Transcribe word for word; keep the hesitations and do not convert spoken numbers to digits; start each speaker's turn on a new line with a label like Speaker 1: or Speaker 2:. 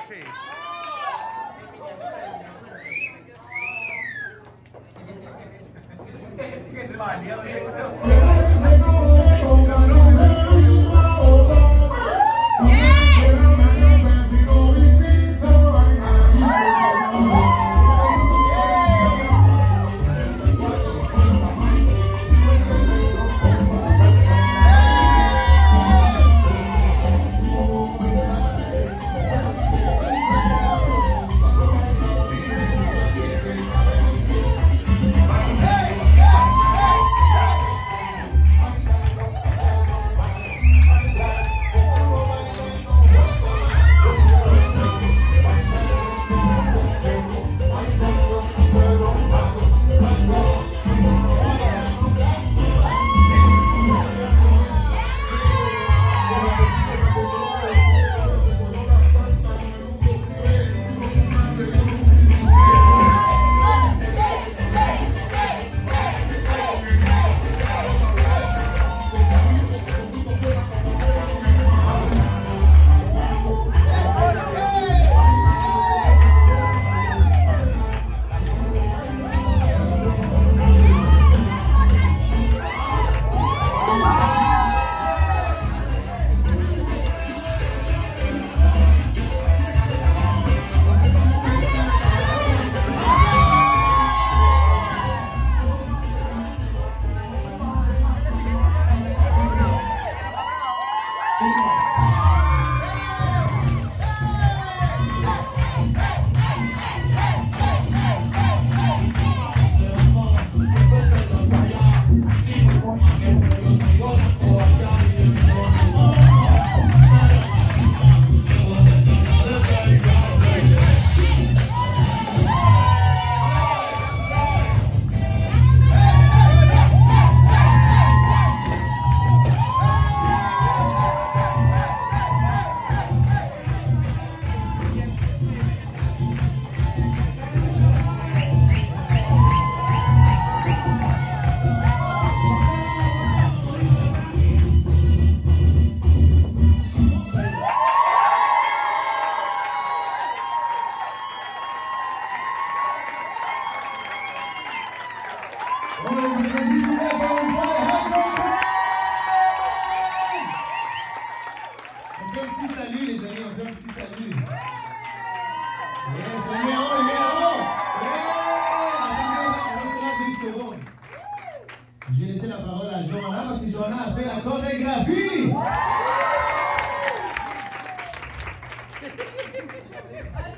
Speaker 1: marcher.
Speaker 2: On fait un petit salut, les amis, on fait un petit salut. Yes, on est en haut, on est en haut. Yeah! Attendez, on va se deux secondes. Je vais laisser la parole à Johanna parce que Johanna a fait la chorégraphie.